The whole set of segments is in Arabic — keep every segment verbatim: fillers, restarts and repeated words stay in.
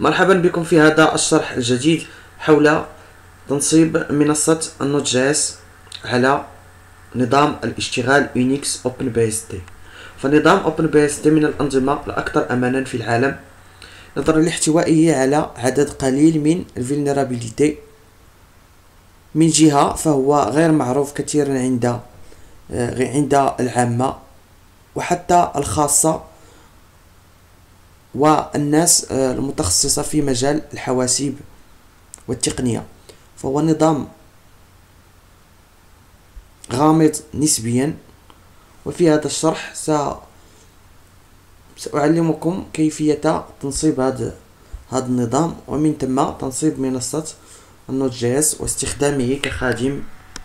مرحبا بكم في هذا الشرح الجديد حول تنصيب منصة النوت جي اس على نظام الاشتغال يونيكس اوبن بي اس دي. فنظام اوبن بي اس دي من الأنظمة الأكثر أمانا في العالم نظرا لاحتوائه على عدد قليل من الفولنرابيليتي. من جهة فهو غير معروف كثيرا عند عند العامة وحتى الخاصة والناس المتخصصة في مجال الحواسيب والتقنية. فهو نظام غامض نسبيا، وفي هذا الشرح سأعلمكم كيفية تنصيب هذا هذا النظام، ومن ثم تنصيب منصة النوت جي اس واستخدامه كخادم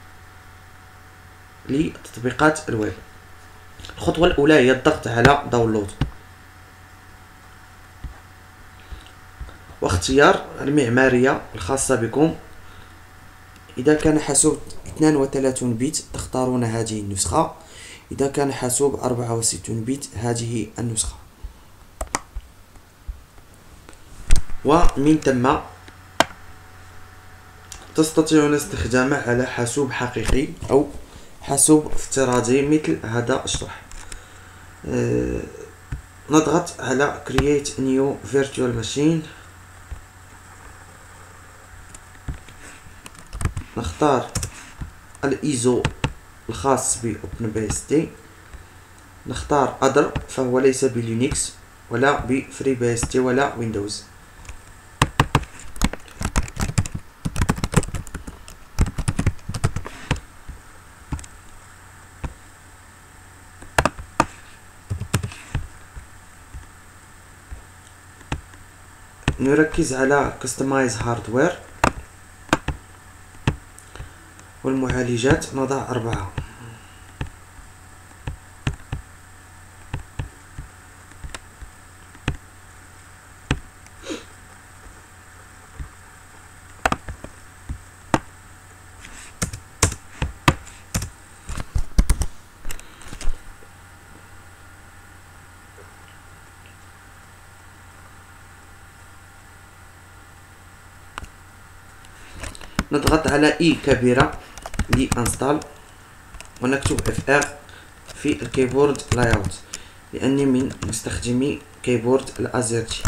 لتطبيقات الويب. الخطوة الأولى هي الضغط على داونلود واختيار المعمارية الخاصة بكم. إذا كان حاسوب اثنان وثلاثين بت تختارون هذه النسخة، إذا كان حاسوب أربعة وستين بت هذه النسخة، ومن ثم تستطيعون استخدامه على حاسوب حقيقي أو حاسوب افتراضي مثل هذا الشرح. أه نضغط على Create New Virtual Machine، نختار الايزو الخاص ب OpenBSD، نختار Other فهو ليس بلينكس ولا بFreeBSD ولا ويندوز. نركز على Customize Hardware والمعالجات، نضع أربعة. نضغط على اي كبيرة لانستال، ونكتب اف ار في الكيبورد لاي اوت لاني من مستخدمي كيبورد الازيرتي.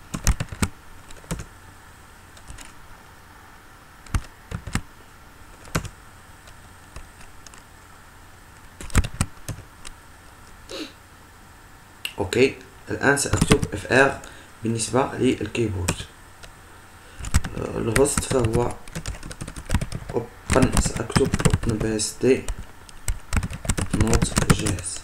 اوكي، الان ساكتب اف ار بالنسبة للكيبورد. الهوست فهو open، سأكتب OpenBSD نوت جي اس.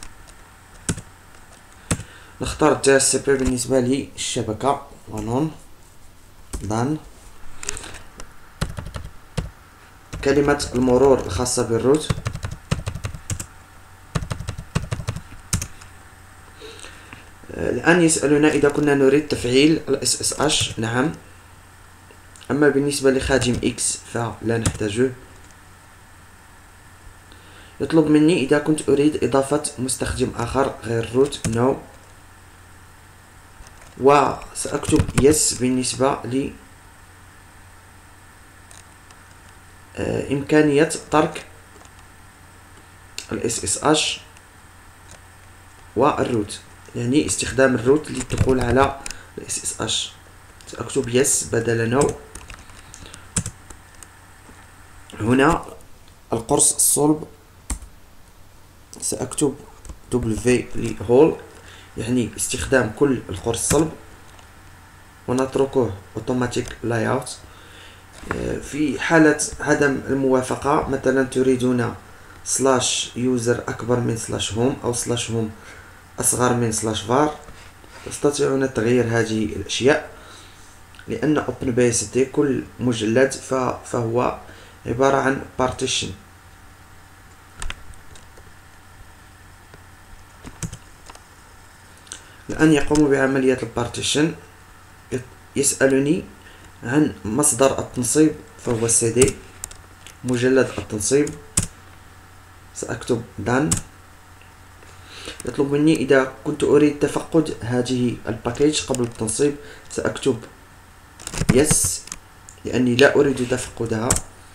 نختار الدي اس سي بي بالنسبة للشبكة ونون دان. كلمة المرور الخاصة بالروت، الآن يسألنا إذا كنا نريد تفعيل ال إس إس إتش. نعم، أما بالنسبة لخادم إكس فلا نحتاجه. يطلب مني إذا كنت أريد إضافة مستخدم آخر غير روت. نو. وسأكتب يس بالنسبة ل إمكانية ترك ال إس إس إتش والروت، يعني استخدام الروت للدخول على ال إس إس إتش. سأكتب يس بدل نو. هنا القرص الصلب سأكتب دبليو لهول، يعني استخدام كل القرص الصلب، ونتركه اوتوماتيك لاي اوت. في حالة عدم الموافقة، مثلا تريدون سلاش يوزر أكبر من سلاش هوم أو سلاش هوم أصغر من سلاش فار، تستطيعون تغيير هذه الأشياء، لأن OpenBSD كل مجلد فهو عبارة عن partition. الآن يقوم بعملية البارتيشن. يسألني عن مصدر التنصيب فهو سي دي، مجلد التنصيب. سأكتب done. يطلب مني إذا كنت أريد تفقد هذه الباكيج قبل التنصيب، سأكتب يس لأني لا أريد تفقدها.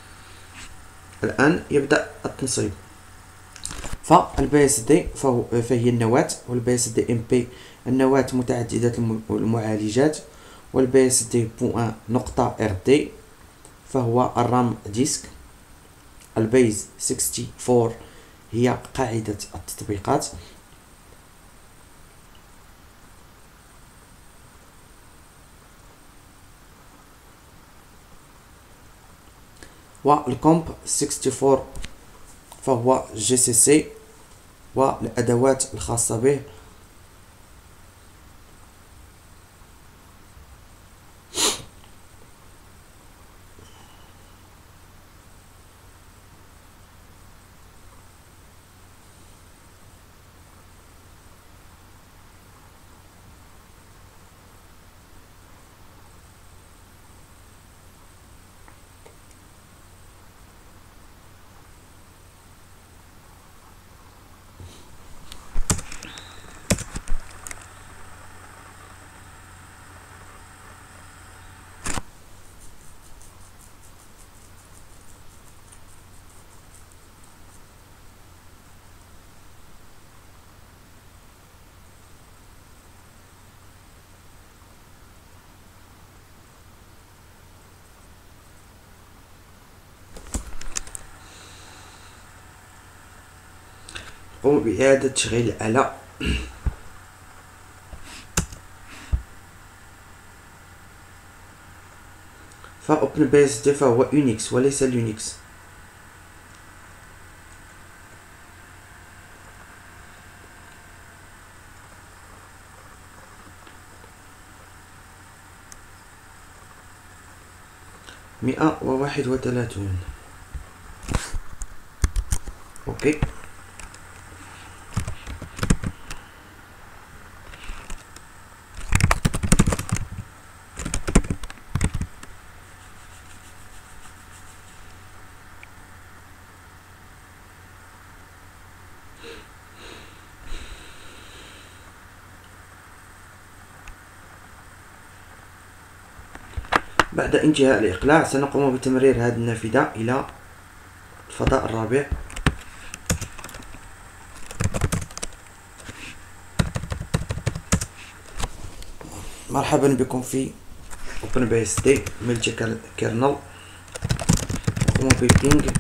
الآن يبدأ التنصيب. فالبي اس دي فهو فهي النواة، والبي اس دي ام بي النواة متعددة المعالجات، والبي اس دي بوان نقطة ار دي فهو الرام ديسك. البيز أربعة وستين هي قاعدة التطبيقات. والكومب أربعة وستين فهو جي سي سي والأدوات الخاصة به. قم بإعادة تشغيل الآلة. فأوبن بي اس دي فهو يونيكس وليس لينكس. مئة وواحد وثلاثون. اوكي. بعد انتهاء الإقلاع سنقوم بتمرير هذه النافذة إلى الفضاء الرابع. مرحبا بكم في OpenBSD ملتي كيرنل. نقوم ببينج.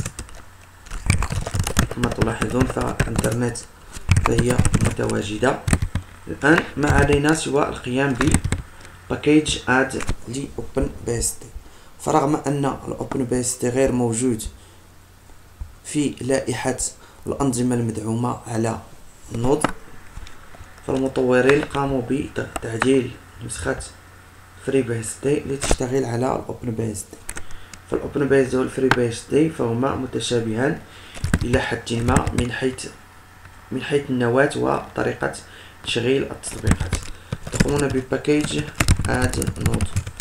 كما تلاحظون فالإنترنت فهي متواجدة. الآن ما علينا سوى القيام ب باكيج اد ل OpenBSD. فرغم أن ال OpenBSD غير موجود في لائحة الأنظمة المدعومة على النود، فالمطورين قاموا بتعديل نسخة FreeBSD لتشتغل على ال OpenBSD. فالOpenBSD والFreeBSD فهما متشابهان إلى حد ما من حيث من حيث النواة وطريقة تشغيل التطبيقات. تقومون بباكيج اد نود.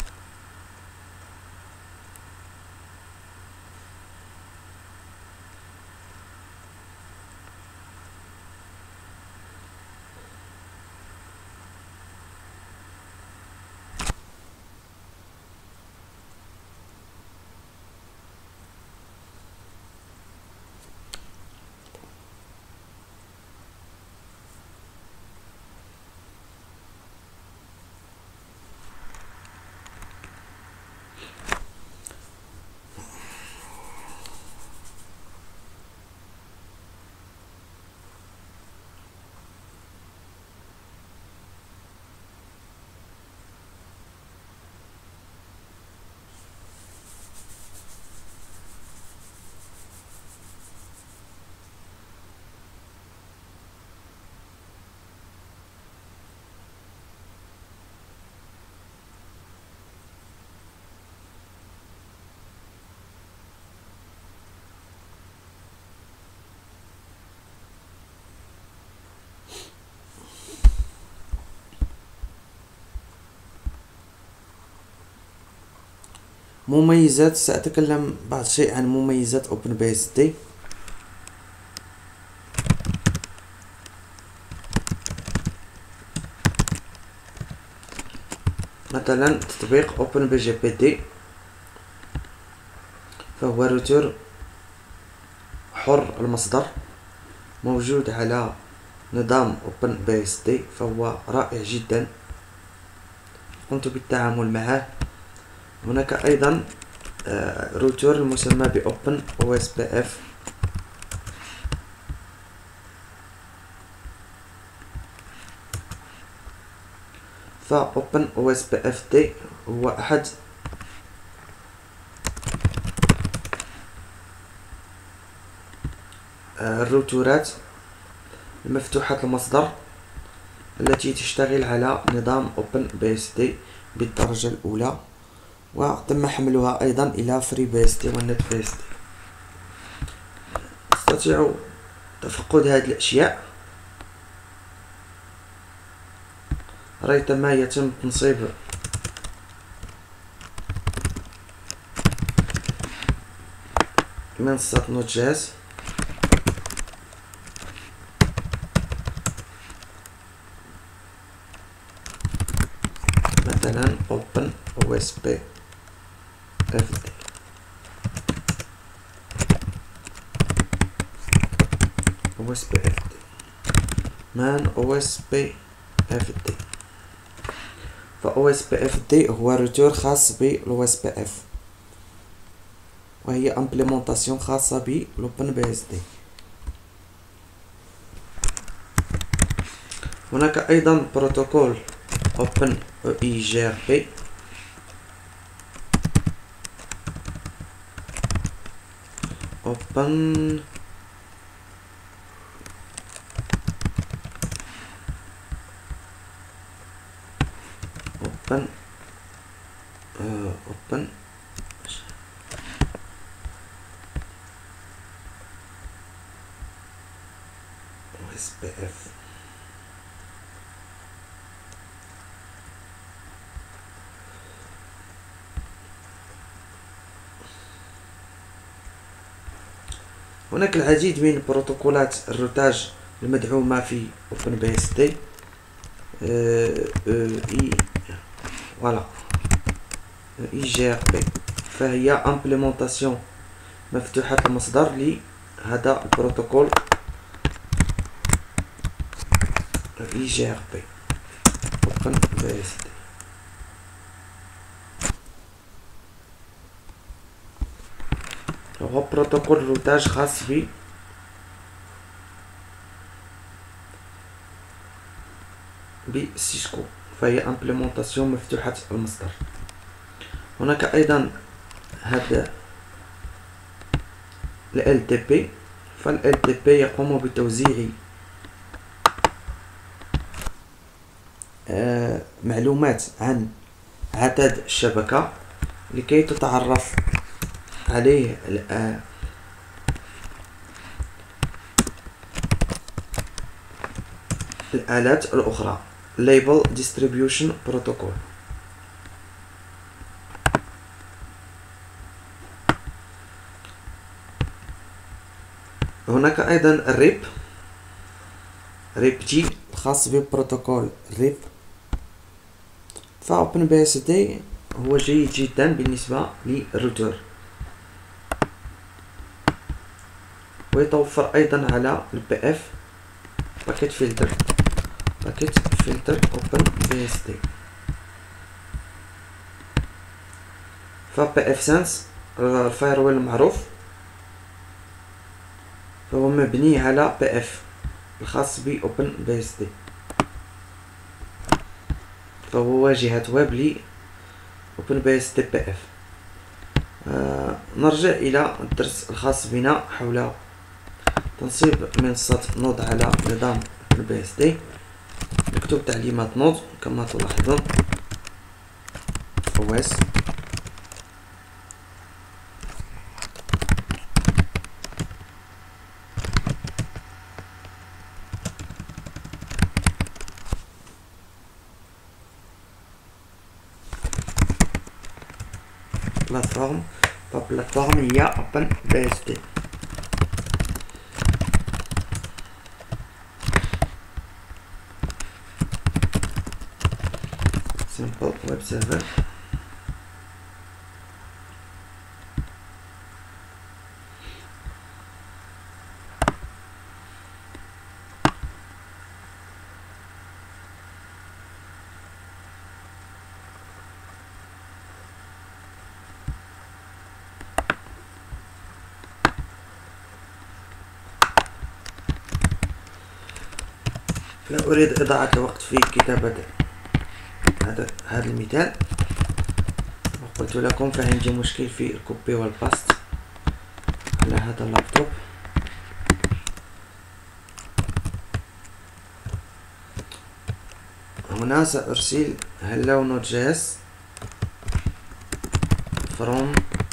مميزات. سأتكلم بعض شيء عن مميزات OpenBSD. مثلا تطبيق OpenBGPD فهو روتر حر المصدر موجود على نظام OpenBSD، فهو رائع جدا، قمت بالتعامل معه. هناك ايضا روتر المسمى ب OpenOSPF، ف OpenOSPF هو احد الروتورات المفتوحة المصدر التي تشتغل على نظام OpenBSD بالدرجة الأولى، وتم حملها أيضا إلى FreeBSD و NetBSD. تستطيع تفقد هذه الأشياء. ريثما يتم تنصيب منصة نوت جاز، مثلا OpenOSPF OSPF مان OSPF. ف OSPF هو روتور خاص بال OSPF، وهي امبليمونطاسيون خاصة ب OpenBSD. هناك ايضا بروتوكول OpenEIGRP، Open Open uh, Open OSPF. هناك العديد من بروتوكولات الروتاج المدعومة في OpenBSD. اي فوالا اي جي ار بي، فهي امبليمونطاسيون مفتوحة المصدر لهذا البروتوكول اي جي ار بي OpenBSD. هو بروتوكول روتاج خاص ب بسيسكو، فهي امبليمونطاسيون مفتوحة المصدر. هناك ايضا هذا ال إل تي بي، فال إل تي بي يقوم بتوزيع آه معلومات عن عدد الشبكة لكي تتعرف عليه آه الآلات الأخرى. Label Distribution Protocol. هناك أيضا الريب ريب جي الخاص ببروتوكول ريب. ف OpenBSD هو جيد جدا بالنسبة للروتر، ويتوفر أيضا على البي اف باكيت فلتر باكيت فلتر OpenBSD. ف بي اف سنس الفايرويل المعروف، فهو مبني على بي اف الخاص ب OpenBSD، فهو واجهة ويب ل OpenBSD بي اف. آه نرجع إلى الدرس الخاص بنا حول تنصيب منصة نود على نظام OpenBSD. نكتب تعليمات نود كما تلاحظون os بلاتفورم. فبلاتفورم هي OpenBSD. simple web server. لا أريد إضاعة الوقت في كتابة هذا هذا المثال، وقلت لكم فعندي مشكل في الكوبي والباست على هذا اللابتوب. هنا سأرسل hello node.js from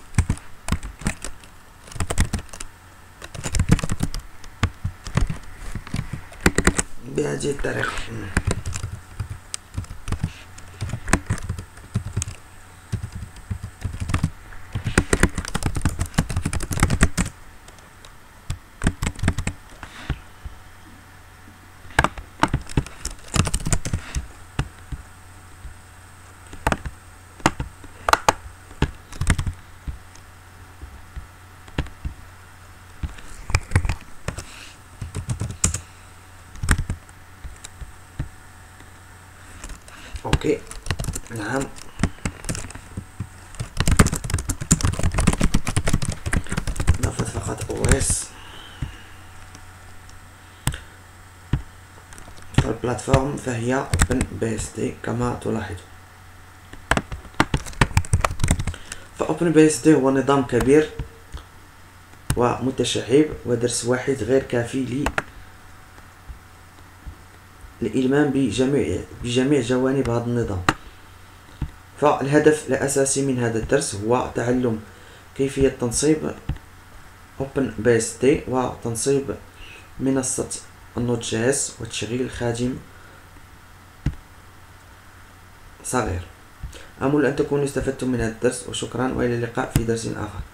بهذه الطريقة. اوكي نعم، نفذ فقط او اس. فالبلاتفورم فهي اوبن بي اس دي كما تلاحظ. فاوبن بي اس دي هو نظام كبير ومتشعب، ودرس واحد غير كافي لي الإلمام بجميع بجميع جوانب هذا النظام. فالهدف الأساسي من هذا الدرس هو تعلم كيفية تنصيب OpenBSD وتنصيب منصة النود.js وتشغيل خادم صغير. أمل أن تكونوا استفدتم من هذا الدرس، وشكرا وإلى اللقاء في درس آخر.